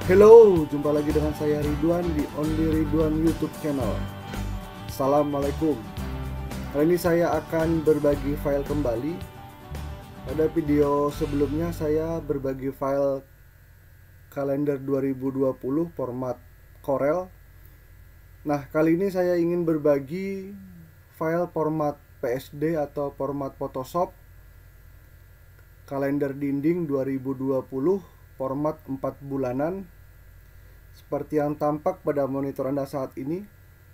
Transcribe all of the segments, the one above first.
Halo, jumpa lagi dengan saya Ridwan di Only Ridwan YouTube channel. Assalamualaikum. Kali ini saya akan berbagi file kembali. Pada video sebelumnya saya berbagi file kalender 2020 format Corel. Nah, kali ini saya ingin berbagi file format PSD atau format Photoshop kalender dinding 2020 format 4 bulanan seperti yang tampak pada monitor Anda saat ini.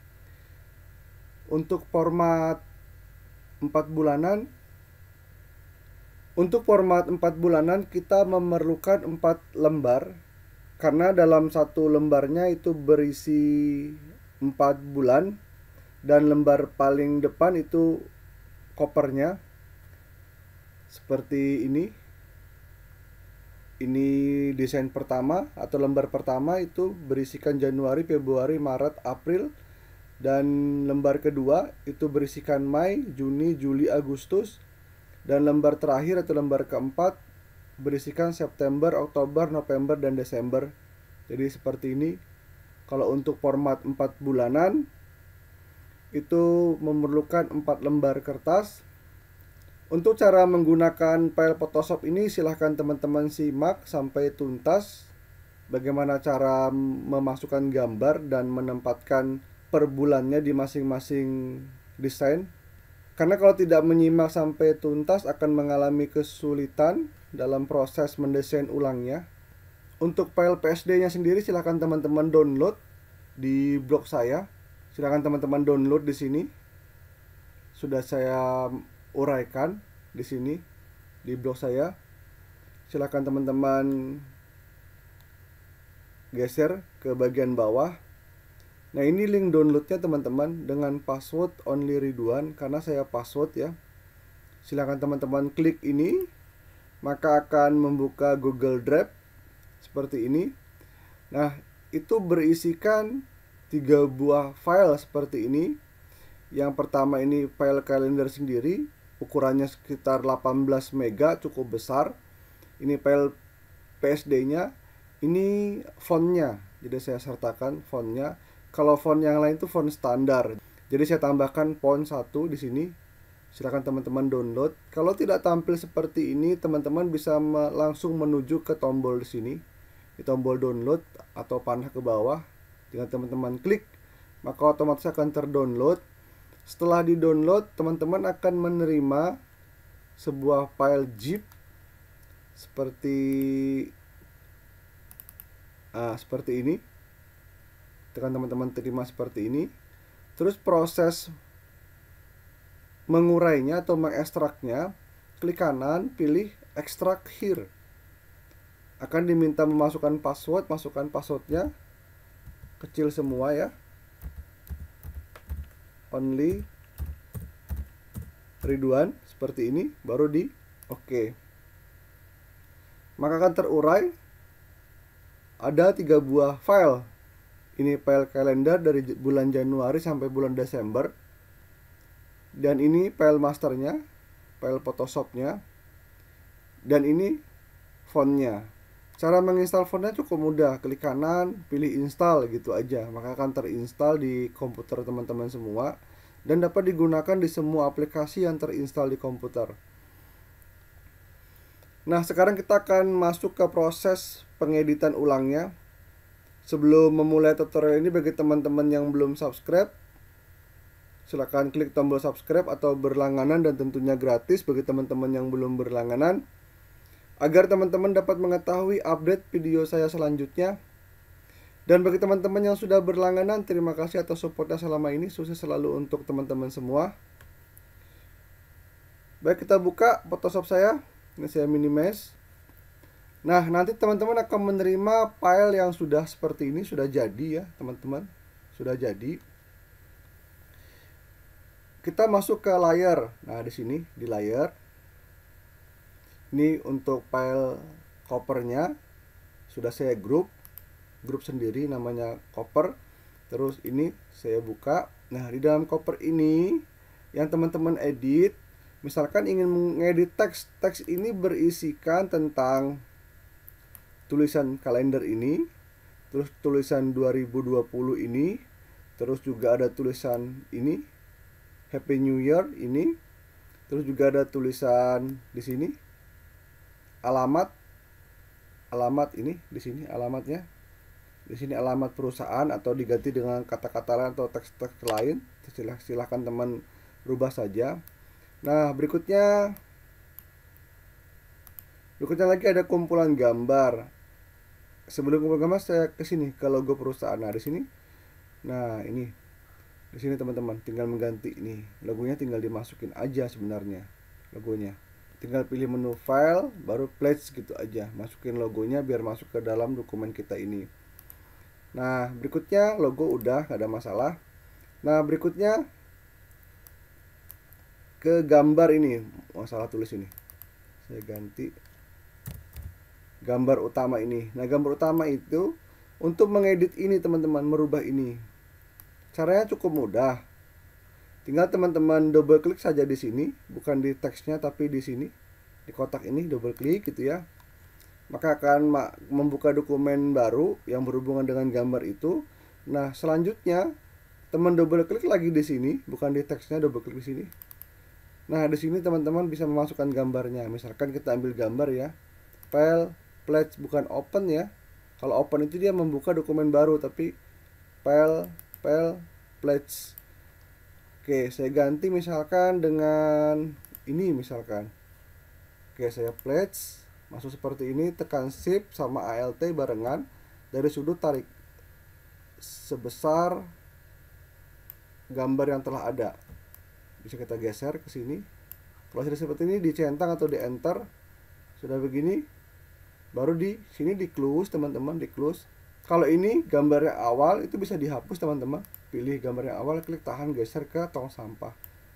Untuk format 4 bulanan kita memerlukan 4 lembar, karena dalam satu lembarnya itu berisi 4 bulan, dan lembar paling depan itu kopernya seperti ini. Ini desain pertama atau lembar pertama, itu berisikan Januari, Februari, Maret, April. Dan lembar kedua itu berisikan Mei, Juni, Juli, Agustus. Dan lembar terakhir atau lembar keempat berisikan September, Oktober, November, dan Desember. Jadi seperti ini. Kalau untuk format 4 bulanan itu memerlukan 4 lembar kertas. Untuk cara menggunakan file Photoshop ini silahkan teman-teman simak sampai tuntas bagaimana cara memasukkan gambar dan menempatkan per bulannya di masing-masing desain. Karena kalau tidak menyimak sampai tuntas akan mengalami kesulitan dalam proses mendesain ulangnya. Untuk file PSD-nya sendiri silahkan teman-teman download di blog saya. Silahkan teman-teman download di sini. Sudah saya uraikan di sini di blog saya. Silahkan teman-teman geser ke bagian bawah. Nah, ini link downloadnya teman-teman dengan password Only Ridwan, karena saya password ya. Silahkan teman-teman klik ini, maka akan membuka Google Drive seperti ini. Nah, itu berisikan 3 buah file seperti ini. Yang pertama ini file kalender sendiri, ukurannya sekitar 18 mega, cukup besar. Ini file PSD-nya, ini fontnya, jadi saya sertakan fontnya. Kalau font yang lain itu font standar, jadi saya tambahkan font 1 di sini. Silakan teman-teman download. Kalau tidak tampil seperti ini, teman-teman bisa langsung menuju ke tombol di sini, di tombol download atau panah ke bawah. Dengan teman-teman klik, maka otomatis akan terdownload. Setelah di-download, teman-teman akan menerima sebuah file zip seperti ini. Tekan teman-teman terima seperti ini. Terus proses mengurainya atau mengekstraknya, klik kanan, pilih extract here. Akan diminta memasukkan password, masukkan passwordnya kecil semua ya. Only Ridwan seperti ini, baru di oke. Maka akan terurai ada 3 buah file. Ini file kalender dari bulan Januari sampai bulan Desember. Dan ini file masternya, file Photoshopnya. Dan ini fontnya. Cara menginstal fontnya cukup mudah, klik kanan, pilih install gitu aja, maka akan terinstall di komputer teman-teman semua dan dapat digunakan di semua aplikasi yang terinstall di komputer. Nah, sekarang kita akan masuk ke proses pengeditan ulangnya. Sebelum memulai tutorial ini, bagi teman-teman yang belum subscribe, silakan klik tombol subscribe atau berlangganan, dan tentunya gratis bagi teman-teman yang belum berlangganan, agar teman-teman dapat mengetahui update video saya selanjutnya. Dan bagi teman-teman yang sudah berlangganan, terima kasih atas supportnya selama ini. Sukses selalu untuk teman-teman semua. Baik, kita buka Photoshop saya. Ini saya minimize. Nah, nanti teman-teman akan menerima file yang sudah seperti ini, sudah jadi ya teman-teman. Sudah jadi. Kita masuk ke layer. Nah, di sini di layer. Ini untuk file kopernya sudah saya grup sendiri, namanya koper. Terus ini saya buka. Nah, di dalam koper ini yang teman-teman edit, misalkan ingin mengedit teks ini berisikan tentang tulisan kalender ini. terus tulisan 2020 ini, terus juga ada tulisan ini Happy New Year ini, terus juga ada tulisan di sini alamat ini di sini alamatnya, di sini alamat perusahaan atau diganti dengan kata-kata lain atau teks-teks lain, silahkan teman rubah saja. Nah, berikutnya lagi ada kumpulan gambar. Sebelum kumpulan gambar saya ke sini ke logo perusahaan. Nah, di sini. Nah, ini. Di sini teman-teman tinggal mengganti ini. Logonya tinggal dimasukin aja sebenarnya. Logonya. Tinggal pilih menu file, baru pledge gitu aja. Masukin logonya biar masuk ke dalam dokumen kita ini. Nah, berikutnya logo udah gak ada masalah. Nah, berikutnya ke gambar ini. Masalah tulis ini. Saya ganti gambar utama ini. Nah, gambar utama itu untuk mengedit ini teman-teman, merubah ini. Caranya cukup mudah. Tinggal teman-teman double klik saja di sini, bukan di teksnya tapi di sini. Di kotak ini double klik gitu ya. Maka akan membuka dokumen baru yang berhubungan dengan gambar itu. Nah, selanjutnya teman double klik lagi di sini, bukan di teksnya, double klik di sini. Nah, di sini teman-teman bisa memasukkan gambarnya. Misalkan kita ambil gambar ya. File, pledge, bukan open ya. Kalau open itu dia membuka dokumen baru, tapi file, pledge. Oke, saya ganti misalkan dengan ini misalkan. Oke, saya pledge, masuk seperti ini, tekan shift sama alt barengan, dari sudut tarik sebesar gambar yang telah ada. Bisa kita geser ke sini. Kalau sudah seperti ini dicentang atau di enter. Sudah begini, baru di sini di close teman-teman, di close. Kalau ini gambarnya awal itu bisa dihapus teman-teman. Pilih gambar yang awal, klik tahan, geser ke tong sampah.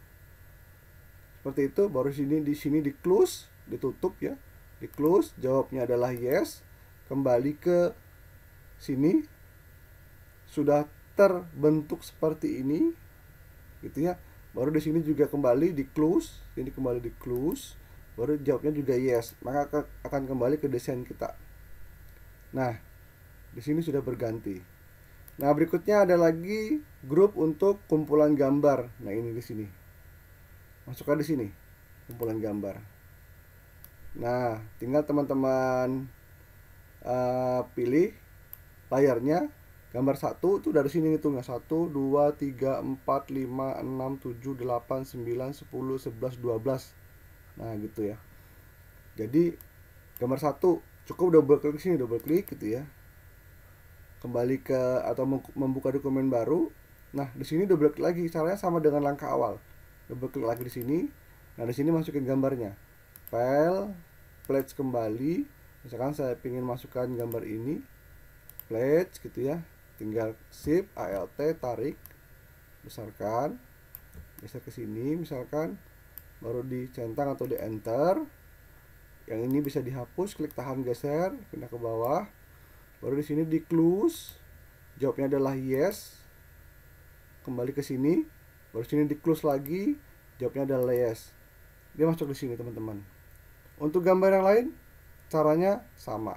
Seperti itu, baru di sini di close, ditutup ya. Di close, jawabnya adalah yes. Kembali ke sini. Sudah terbentuk seperti ini. Gitu ya. Baru di sini juga kembali di close, ini kembali di close. Baru jawabnya juga yes. Maka akan kembali ke desain kita. Nah, di sini sudah berganti. Nah, berikutnya ada lagi grup untuk kumpulan gambar. Nah, ini di sini. Masukkan di sini kumpulan gambar. Nah, tinggal teman-teman pilih layarnya. Gambar 1 itu dari sini hitungnya 1, 2, 3, 4, 5, 6, 7, 8, 9, 10, 11, 12. Nah, gitu ya. Jadi gambar 1 cukup double klik sini, double klik gitu ya. Kembali ke atau membuka dokumen baru. Nah, di sini double klik lagi. Caranya sama dengan langkah awal. Double klik lagi di sini. Nah, di sini masukin gambarnya. File, pledge kembali. Misalkan saya ingin masukkan gambar ini. Pledge gitu ya. Tinggal shift alt tarik, besarkan. Geser ke sini misalkan. Baru dicentang atau di enter. Yang ini bisa dihapus, klik tahan, geser, pindah ke bawah. Baru di sini di close, jawabnya adalah yes. Kembali ke sini, baru sini di close lagi, jawabnya adalah yes. Dia masuk di sini teman-teman. Untuk gambar yang lain, caranya sama.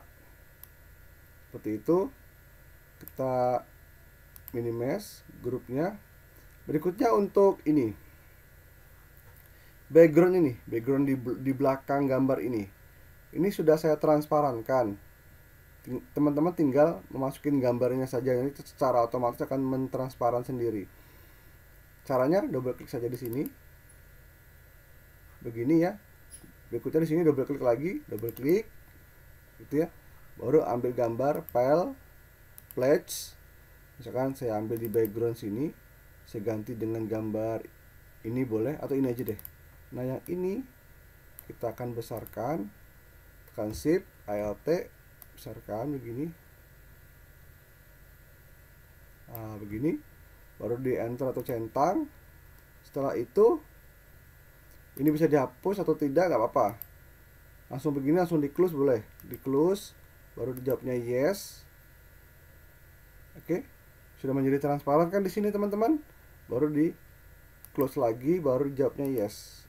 Seperti itu. Kita minimize grupnya. Berikutnya untuk ini, background ini, background di belakang gambar ini. Ini sudah saya transparankan. Teman-teman tinggal memasukin gambarnya saja, ini secara otomatis akan mentransparan sendiri. Caranya double klik saja di sini. Begini ya. Berikutnya di sini double klik lagi, double klik. Gitu ya. Baru ambil gambar, file, pledge. Misalkan saya ambil di background sini, saya ganti dengan gambar ini boleh atau ini aja deh. Nah, yang ini kita akan besarkan. Tekan shift, alt, besarkan begini. Nah, begini. Baru di enter atau centang. Setelah itu ini bisa dihapus atau tidak, nggak apa-apa. Langsung begini, langsung di close boleh. Di close, baru dijawabnya yes. Oke. Sudah menjadi transparan kan di sini teman-teman? Baru di close lagi, baru dijawabnya yes.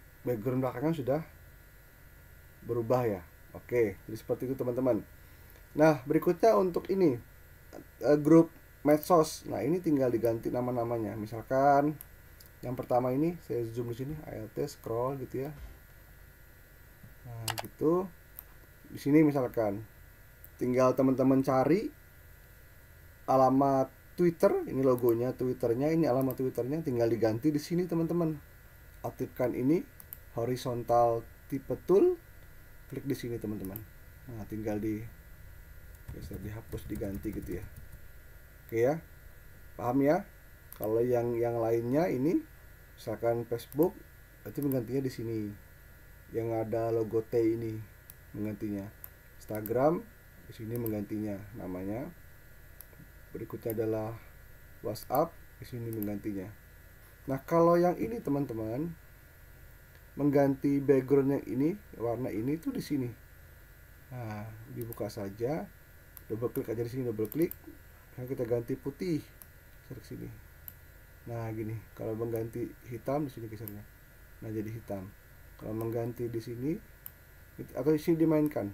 Background belakangnya sudah berubah ya. Oke, jadi seperti itu teman-teman. Nah, berikutnya untuk ini grup medsos. Nah, ini tinggal diganti nama-namanya. Misalkan yang pertama ini saya zoom di sini, ALT scroll gitu ya. Nah, gitu. Di sini misalkan tinggal teman-teman cari alamat Twitter, ini logonya Twitternya, ini alamat Twitternya, tinggal diganti di sini teman-teman. Aktifkan ini horizontal tipe tool, klik di sini teman-teman. Nah, tinggal bisa dihapus, diganti gitu ya. Oke ya, paham ya? Kalau yang lainnya ini, misalkan Facebook, berarti menggantinya di sini, yang ada logo T ini menggantinya. Instagram di sini menggantinya namanya. Berikutnya adalah WhatsApp, di sini menggantinya. Nah, kalau yang ini teman-teman, mengganti background yang ini, warna ini tuh di sini. Nah, dibuka saja, double klik aja di sini, double klik. Nah, kita ganti putih, geser ke sini. Nah, gini. Kalau mengganti hitam di sini gesernya. Nah, jadi hitam. Kalau mengganti di sini atau di sini dimainkan.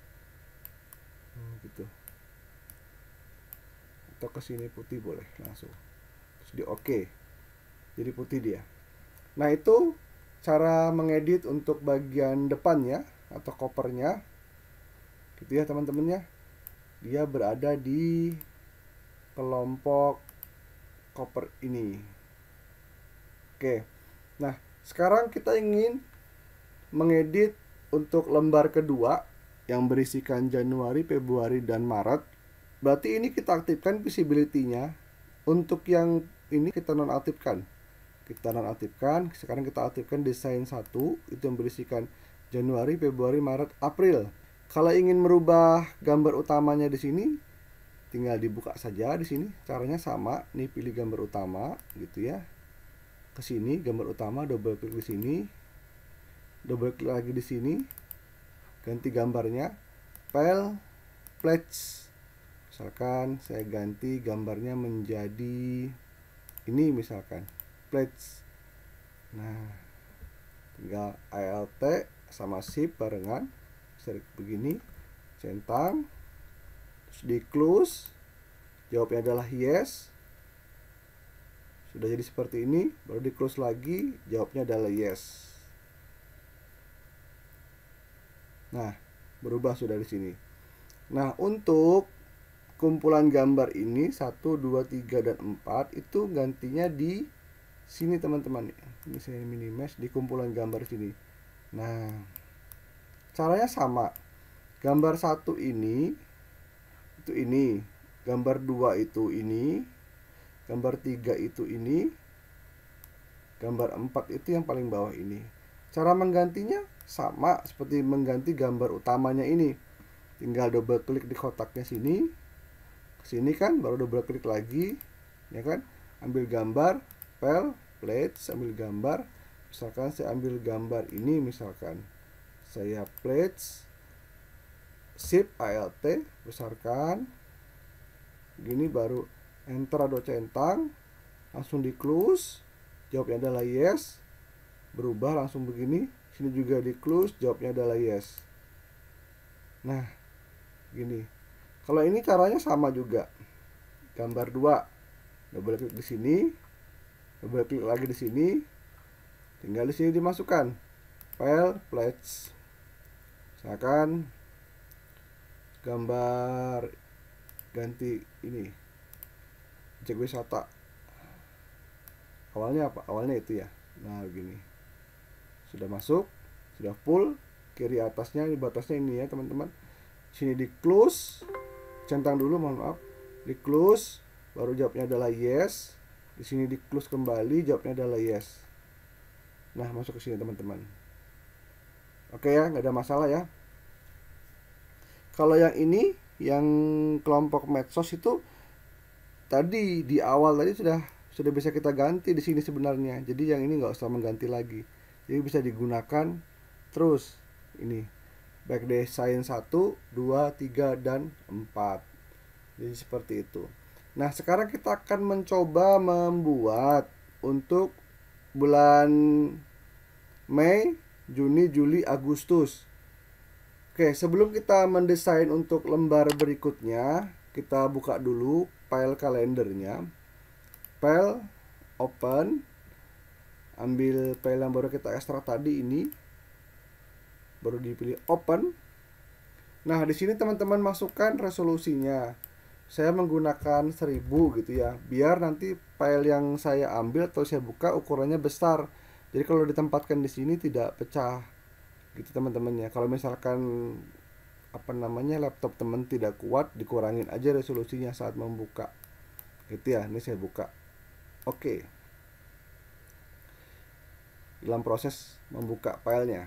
Gitu. Atau ke sini putih boleh langsung. Terus di oke. Jadi putih dia. Nah, itu cara mengedit untuk bagian depannya atau covernya. Gitu ya, teman-teman ya. Dia berada di kelompok cover ini. Oke. Nah, sekarang kita ingin mengedit untuk lembar kedua yang berisikan Januari, Februari, dan Maret. Berarti ini kita aktifkan visibility-nya. Untuk yang ini kita nonaktifkan. Kita nonaktifkan. Sekarang kita aktifkan desain 1, itu yang berisikan Januari, Februari, Maret, April. Kalau ingin merubah gambar utamanya di sini, tinggal dibuka saja di sini. Caranya sama. Nih, pilih gambar utama gitu ya. Ke sini gambar utama, double klik di sini. Double klik lagi di sini. Ganti gambarnya. File, pledge. Misalkan saya ganti gambarnya menjadi ini misalkan, pledge. Nah, tinggal ALT sama shift barengan, begini, centang, terus di close, jawabnya adalah yes. Sudah jadi seperti ini, baru di close lagi, jawabnya adalah yes. Nah, berubah sudah di sini. Nah, untuk kumpulan gambar ini 1, 2, 3, dan 4 itu gantinya di sini teman-teman. Ini saya minimize di kumpulan gambar sini. Nah, caranya sama. Gambar 1 ini itu ini, gambar 2 itu ini, gambar 3 itu ini, gambar 4 itu yang paling bawah ini. Cara menggantinya sama seperti mengganti gambar utamanya ini. Tinggal double klik di kotaknya sini. Sini kan, baru double klik lagi, ya kan? Ambil gambar, file, pledge, ambil gambar. Misalkan saya ambil gambar ini, misalkan saya pledge, shift ALT, besarkan. Gini baru enter atau centang, langsung di close, jawabnya adalah yes. Berubah langsung begini, sini juga di close, jawabnya adalah yes. Nah, gini. Kalau ini caranya sama juga. Gambar 2. Double klik di sini. Double klik lagi di sini. Tinggal di sini dimasukkan. File, pledge. Misalkan gambar ganti ini. Objek wisata. Awalnya apa? Awalnya itu ya. Nah, begini. Sudah masuk, sudah full. Kiri atasnya, di batasnya ini ya, teman-teman. Sini di close. Centang dulu, mohon maaf. Di close, baru jawabnya adalah yes. Di sini di close kembali, jawabnya adalah yes. Nah, masuk ke sini teman-teman. Oke ya, nggak ada masalah ya. Kalau yang ini, yang kelompok medsos itu tadi di awal tadi sudah bisa kita ganti di sini sebenarnya. Jadi yang ini nggak usah mengganti lagi. Jadi bisa digunakan terus ini. Baik desain 1, 2, 3, dan 4. Jadi seperti itu. Nah, sekarang kita akan mencoba membuat untuk bulan Mei, Juni, Juli, Agustus. Oke, sebelum kita mendesain untuk lembar berikutnya, kita buka dulu file kalendernya. File, open, ambil file yang baru kita ekstrak tadi ini, baru dipilih open. Nah, di sini teman-teman masukkan resolusinya. Saya menggunakan 1000 gitu ya, biar nanti file yang saya ambil atau saya buka ukurannya besar. Jadi kalau ditempatkan di sini tidak pecah gitu teman-teman ya. Kalau misalkan laptop teman tidak kuat, dikurangin aja resolusinya saat membuka gitu ya. Ini saya buka. Oke, dalam proses membuka filenya.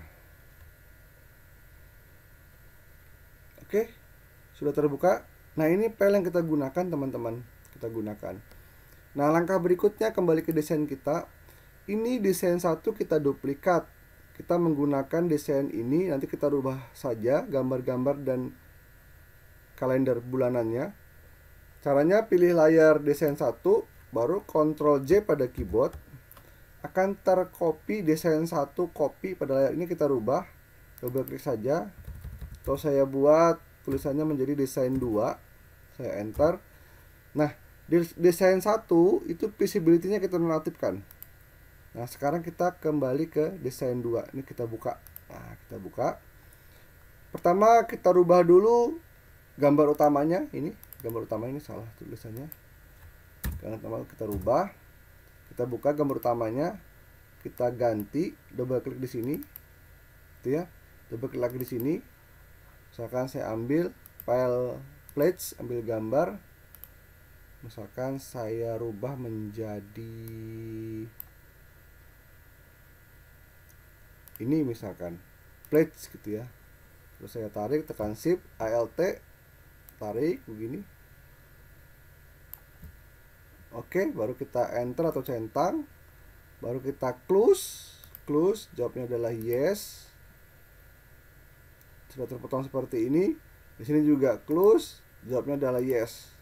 Oke, sudah terbuka. Nah, ini file yang kita gunakan teman-teman, kita gunakan. Nah, langkah berikutnya kembali ke desain kita. Ini desain 1 kita duplikat. Kita menggunakan desain ini, nanti kita rubah saja gambar-gambar dan kalender bulanannya. Caranya pilih layar desain 1, baru Ctrl J pada keyboard. Akan tercopy desain 1 copy pada layar ini, kita rubah. Double klik saja. Atau saya buat tulisannya menjadi desain 2. Saya enter. Nah, di desain 1 itu visibility-nya kita nonaktifkan. Nah, sekarang kita kembali ke desain 2. Ini kita buka. Nah, kita buka. Pertama kita rubah dulu gambar utamanya. Ini gambar utama, ini salah tulisannya. Gambar utama kita rubah. Kita buka gambar utamanya. Kita ganti, double klik di sini. Itu ya. Double klik lagi di sini. Misalkan saya ambil file pledge, ambil gambar. Misalkan saya rubah menjadi ini, misalkan pledge gitu ya. Terus saya tarik, tekan shift alt, tarik begini. Oke, baru kita enter atau centang, baru kita close. Jawabnya adalah yes. Sudah terpotong seperti ini. Di sini juga close, jawabnya adalah yes.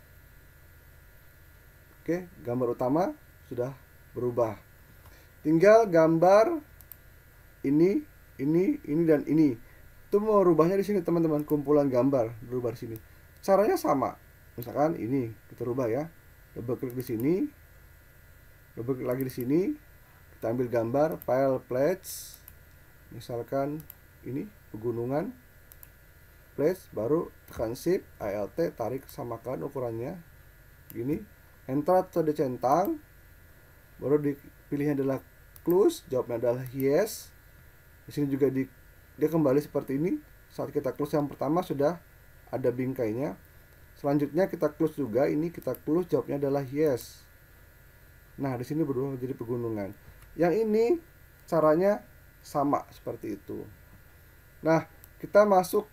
Oke, gambar utama sudah berubah. Tinggal gambar ini dan ini. Itu mau rubahnya di sini teman-teman, kumpulan gambar berubah di sini. Caranya sama. Misalkan ini kita rubah ya. Double klik di sini. Double klik lagi di sini. Kita ambil gambar file pledge. Misalkan ini pegunungan. Pledge, baru tekan shift alt, tarik, samakan ukurannya. Gini. Enter atau dicentang. Baru dipilihnya adalah close, jawabnya adalah yes. Di sini juga dia kembali seperti ini. Saat kita close yang pertama sudah ada bingkainya. Selanjutnya kita close juga, ini kita close, jawabnya adalah yes. Nah, di sini berubah menjadi pegunungan. Yang ini caranya sama seperti itu. Nah, kita masuk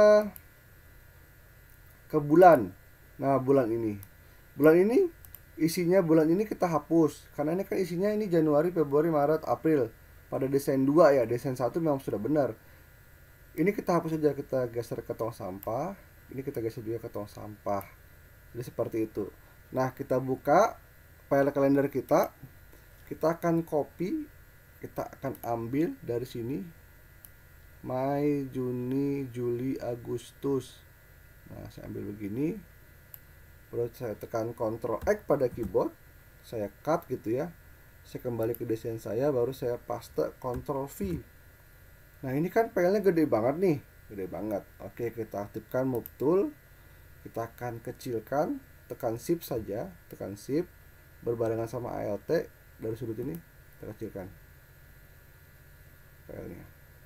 ke bulan. Nah, bulan ini isinya, bulan ini kita hapus karena ini kan isinya ini Januari, Februari, Maret, April. Pada desain 2 ya, desain 1 memang sudah benar. Ini kita hapus saja, kita geser ke tong sampah. Ini kita geser juga ke tong sampah. Jadi seperti itu. Nah, kita buka file kalender kita. Kita akan copy, kita akan ambil dari sini Mei, Juni, Juli, Agustus. Nah, saya ambil begini. Baru saya tekan Ctrl X pada keyboard. Saya cut gitu ya. Saya kembali ke desain saya, baru saya paste Ctrl V. Nah, ini kan filenya gede banget nih, gede banget. Oke, kita aktifkan move tool. Kita akan kecilkan, tekan shift saja, tekan shift berbarengan sama alt dari sudut ini, kita kecilkan filenya.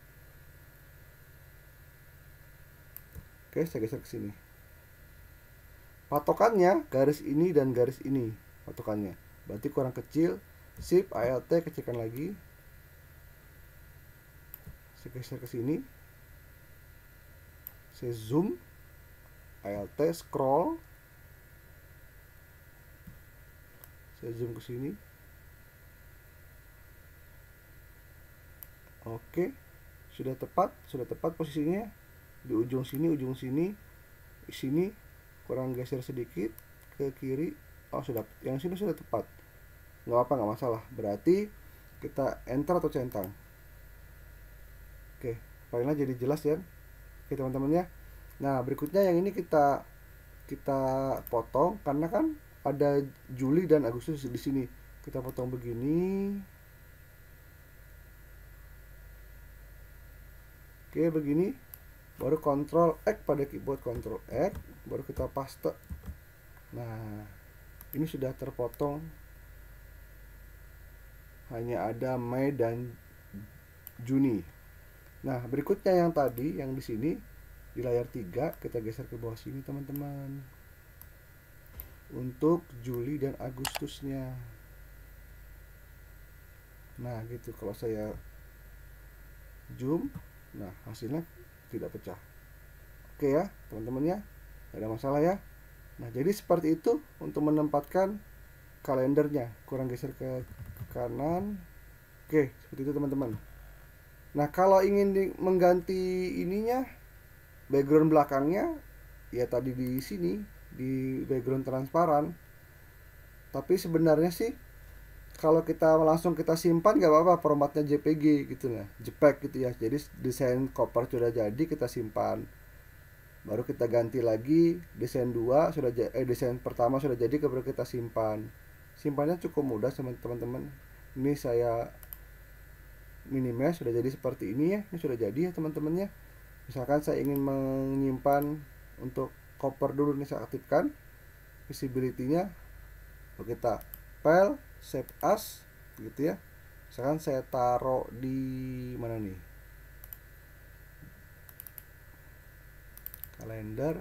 Oke, saya geser ke sini. Patokannya garis ini dan garis ini, patokannya. Berarti kurang kecil. Shift alt, kecilkan lagi. Saya geser ke sini. Saya zoom. alt, scroll. Saya zoom ke sini. Oke. Sudah tepat posisinya. Di ujung sini, sini kurang geser sedikit ke kiri. Oh, sudah. Yang sini sudah tepat. Nggak apa, nggak masalah. Berarti kita enter atau centang. Oke, filenya jadi jelas ya. Oke teman-teman ya. Nah berikutnya yang ini kita potong karena kan ada Juli dan Agustus di sini. Kita potong begini. Oke begini. Baru Ctrl X pada keyboard, Ctrl X, baru kita paste. Nah ini sudah terpotong. Hanya ada Mei dan Juni. Nah berikutnya yang tadi yang di sini di layar 3 kita geser ke bawah sini teman-teman, untuk Juli dan Agustusnya. Nah gitu, kalau saya zoom, nah hasilnya tidak pecah. Oke ya teman-teman ya, tidak ada masalah ya. Nah jadi seperti itu untuk menempatkan kalendernya. Kurang geser ke kanan. Oke seperti itu teman-teman. Nah kalau ingin mengganti ininya, background belakangnya, ya tadi di sini di background transparan. Tapi sebenarnya sih kalau kita langsung kita simpan gak apa-apa, formatnya JPG gitu ya, JPEG gitu ya. Jadi desain cover sudah jadi, kita simpan, baru kita ganti lagi desain 2 sudah desain pertama sudah jadi, baru kita simpan. Simpannya cukup mudah teman-teman. Ini saya minimesh sudah jadi seperti ini ya. Ini sudah jadi ya teman-teman ya. Misalkan saya ingin menyimpan untuk cover dulu, nih saya aktifkan visibility-nya. Lalu kita file, save as gitu ya. Misalkan saya taruh di mana nih? Kalender.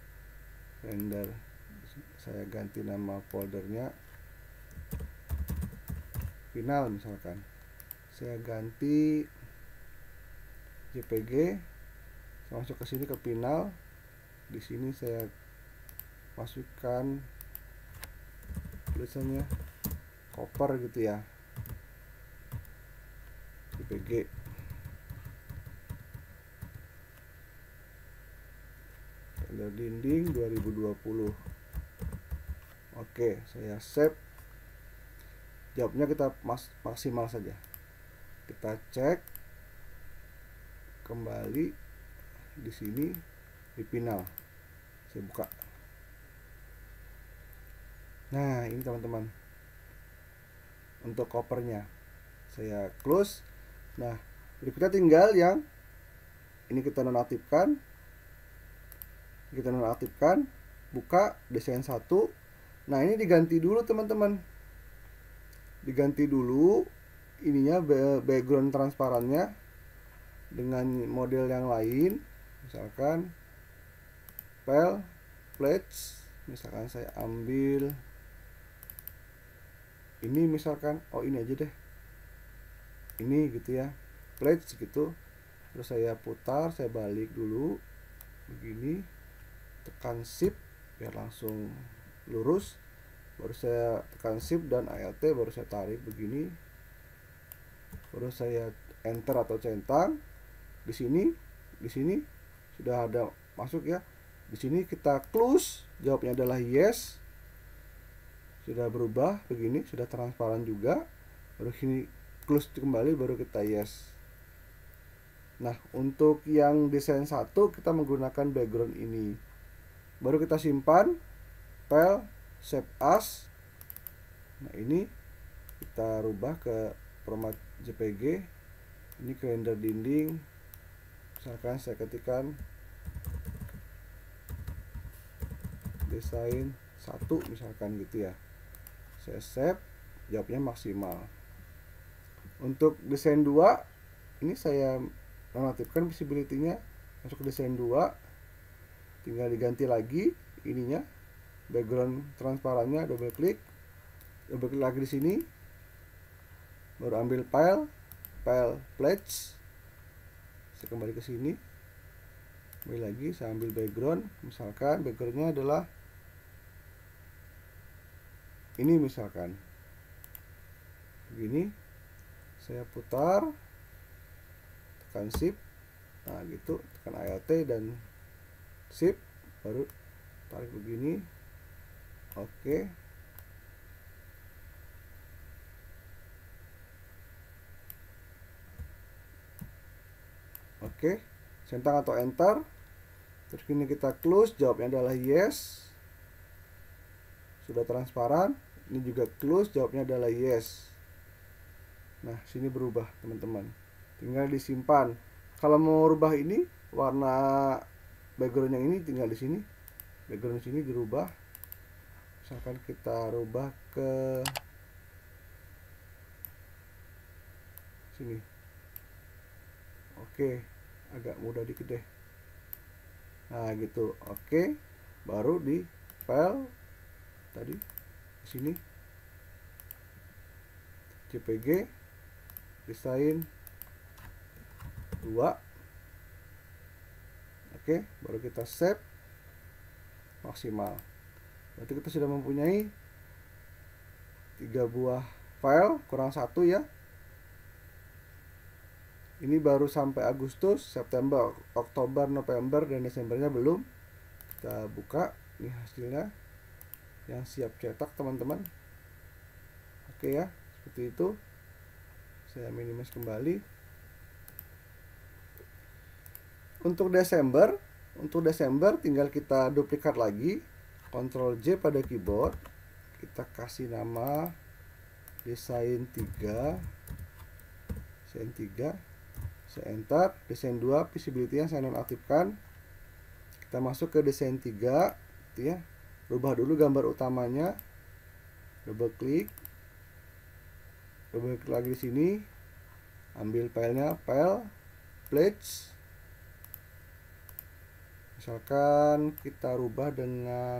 Saya ganti nama foldernya final misalkan. Saya ganti JPG. Saya masuk ke sini ke final. Di sini saya masukkan tulisannya cover gitu ya, JPG. Kalender dinding 2020. Oke, saya save. Jawabnya kita maksimal saja. Kita cek kembali di sini di final. Saya buka. Nah ini teman-teman, untuk covernya saya close. Nah berikutnya tinggal yang ini kita nonaktifkan. Buka desain 1. Nah ini diganti dulu teman-teman, diganti dulu ininya, background transparannya dengan model yang lain. Misalkan file, pledge, misalkan saya ambil ini, misalkan ini aja deh, ini gitu ya, pledge gitu. Terus saya putar, saya balik dulu begini, tekan shift biar langsung lurus, baru saya tekan shift dan alt, baru saya tarik begini, baru saya enter atau centang. Di sini sudah ada masuk ya. Di sini kita close, jawabnya adalah yes. Sudah berubah begini, sudah transparan juga. Baru sini close kembali, baru kita yes. Nah untuk yang desain 1 kita menggunakan background ini. Baru kita simpan, file, save as. Nah ini kita rubah ke format JPG. Ini kalender dinding. Misalkan saya ketikkan desain 1 misalkan gitu ya. Saya save, jawabnya maksimal. Untuk desain 2 ini saya nonaktifkan visibility-nya, masuk ke desain 2, tinggal diganti lagi ininya, background transparannya, double klik lagi di sini, baru ambil file pledge. Saya kembali ke sini, kembali lagi, saya ambil background. Misalkan backgroundnya adalah ini, misalkan begini. Saya putar, tekan shift, nah gitu, tekan alt dan shift, baru tarik begini. Oke. Oke, centang atau enter. Terus ini kita close, jawabnya adalah yes. Sudah transparan. Ini juga close, jawabnya adalah yes. Nah, sini berubah teman-teman. Tinggal disimpan. Kalau mau rubah ini warna background yang ini tinggal di sini. Background di sini dirubah. Misalkan kita rubah ke sini. Oke, agak mudah dikit deh. Nah, gitu. Oke. Baru di file tadi di sini JPG desain 2. Oke, baru kita save maksimal. Berarti kita sudah mempunyai 3 buah file kurang 1 ya. Ini baru sampai Agustus, September, Oktober, November, dan Desembernya belum. Kita buka, ini hasilnya yang siap cetak teman-teman. Oke ya, seperti itu. Saya minimize kembali. Untuk Desember tinggal kita duplikat lagi, Ctrl J pada keyboard, kita kasih nama desain 3, saya enter. Desain 2 visibility yang saya nonaktifkan. Kita masuk ke desain 3 gitu ya. Rubah dulu gambar utamanya. Double klik lagi di sini. Ambil filenya, file pledge. Misalkan kita rubah dengan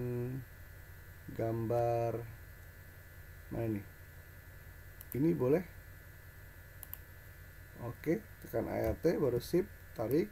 gambar mana nih? Ini boleh. Oke, tekan Alt baru shift, tarik.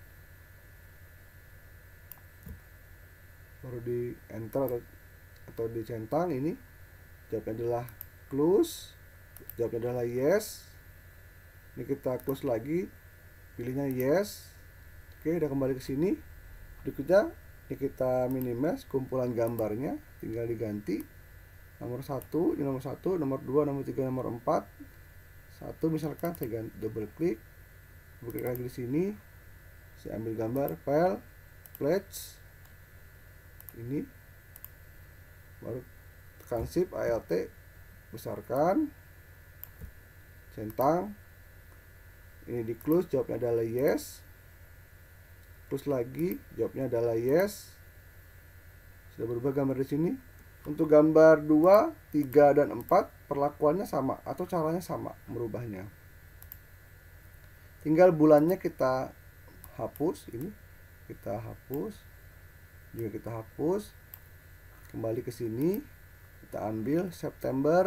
Baru di enter atau dicentang ini. Jawabnya adalah close. Jawabnya adalah yes. Ini kita close lagi. Pilihnya yes. Oke, udah kembali ke sini. Berikutnya ini kita minimize kumpulan gambarnya, tinggal diganti. Nomor 1, ini nomor 1, nomor 2, nomor 3, nomor 4. 1 misalkan saya ganti, double klik lagi di sini. Saya ambil gambar file pledge ini, baru tekan shift Alt besarkan, centang. Ini di close, jawabnya adalah yes. Close lagi, jawabnya adalah yes. Sudah berubah gambar di sini. Untuk gambar 2, 3, dan 4 perlakuannya sama atau caranya sama merubahnya. Tinggal bulannya kita hapus, ini kita hapus, juga kita hapus. Kembali ke sini, kita ambil September,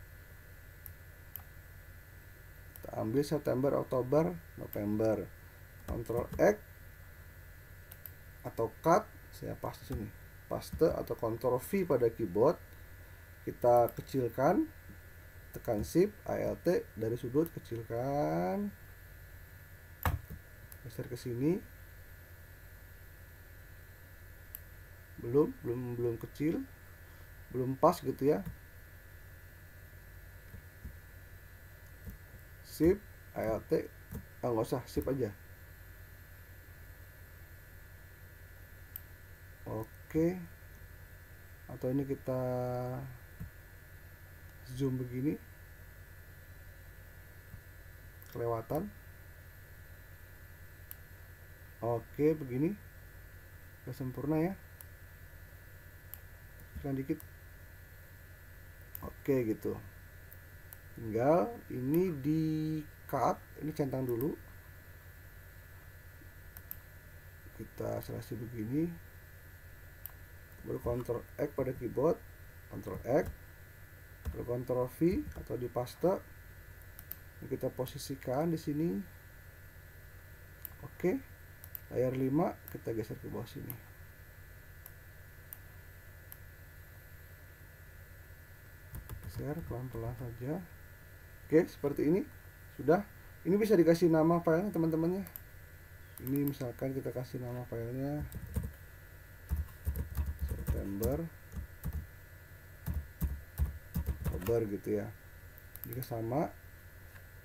Oktober, November. Ctrl X atau cut, saya paste sini. Paste atau Ctrl V pada keyboard, kita kecilkan, tekan shift Alt dari sudut, kecilkan, geser ke sini. Belum kecil, belum pas gitu ya. Shift Alt, nggak usah, shift aja. Oke, atau ini kita zoom begini, kelewatan. Oke, begini udah sempurna ya. Tekan dikit. Oke, gitu. Tinggal ini di cut, ini centang dulu. Kita seleksi begini. Baru Ctrl X pada keyboard, Ctrl X, baru Ctrl V atau di paste. Ini kita posisikan di sini. Oke, layar 5 kita geser ke bawah sini. Geser pelan-pelan saja. Oke, seperti ini sudah. Ini bisa dikasih nama filenya teman-temannya. Ini misalkan kita kasih nama filenya September, Oktober gitu ya. Jika sama,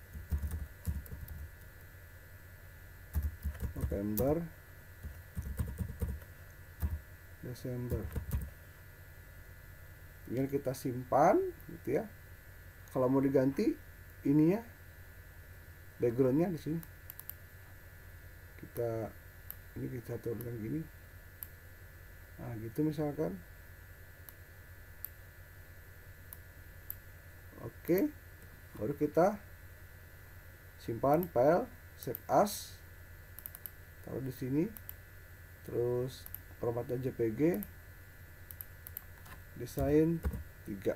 November, Desember. Tinggal kita simpan gitu ya. Kalau mau diganti ininya, backgroundnya di sini, kita turunkan gini. Nah gitu misalkan. Oke, baru kita simpan file, save as, taruh di sini, terus formatnya JPG, desain 3,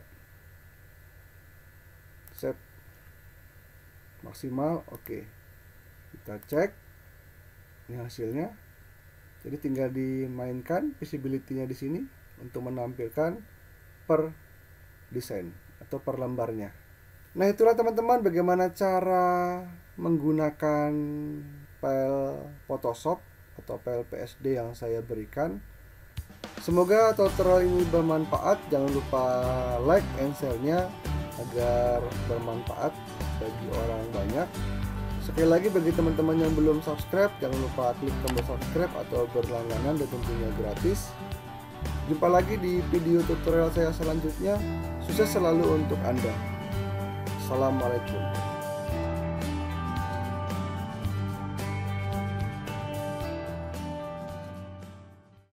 save, maksimal. Oke, kita cek ini hasilnya. Jadi tinggal dimainkan visibility-nya di sini untuk menampilkan per desain atau per lembarnya. Nah, itulah teman-teman bagaimana cara menggunakan file Photoshop atau file PSD yang saya berikan. Semoga tutorial ini bermanfaat. Jangan lupa like and share-nya agar bermanfaat bagi orang banyak. Sekali lagi, bagi teman-teman yang belum subscribe, jangan lupa klik tombol subscribe atau berlangganan, dan tentunya gratis. Jumpa lagi di video tutorial saya selanjutnya. Sukses selalu untuk Anda. Assalamualaikum.